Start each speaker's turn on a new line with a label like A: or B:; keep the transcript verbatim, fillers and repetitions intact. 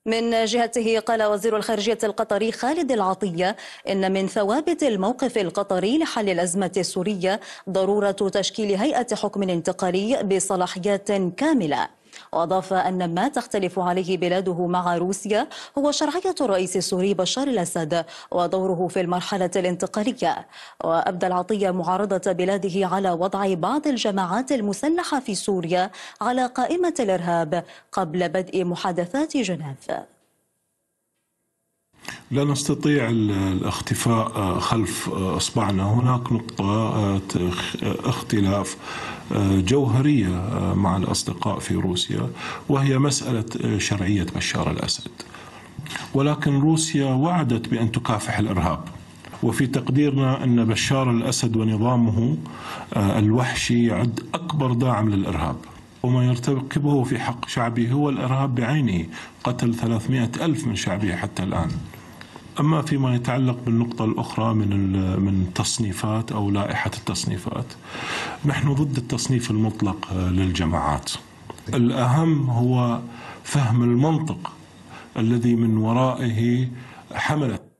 A: من جهته قال وزير الخارجية القطري خالد العطية إن من ثوابت الموقف القطري لحل الأزمة السورية ضرورة تشكيل هيئة حكم انتقالي بصلاحيات كاملة. وأضاف أن ما تختلف عليه بلاده مع روسيا هو شرعية الرئيس السوري بشار الأسد ودوره في المرحلة الانتقالية. وأبدى العطية معارضة بلاده على وضع بعض الجماعات المسلحة في سوريا على قائمة الإرهاب قبل بدء محادثات جنيف.
B: لا نستطيع الاختفاء خلف أصبعنا. هناك نقطة اختلاف جوهرية مع الأصدقاء في روسيا، وهي مسألة شرعية بشار الأسد. ولكن روسيا وعدت بأن تكافح الإرهاب، وفي تقديرنا أن بشار الأسد ونظامه الوحشي يعد أكبر داعم للإرهاب، وما يرتكبه في حق شعبه هو الإرهاب بعينه، قتل ثلاثمئة ألف من شعبه حتى الآن. أما فيما يتعلق بالنقطة الأخرى من من تصنيفات أو لائحة التصنيفات، نحن ضد التصنيف المطلق للجماعات. الأهم هو فهم المنطق الذي من ورائه حملت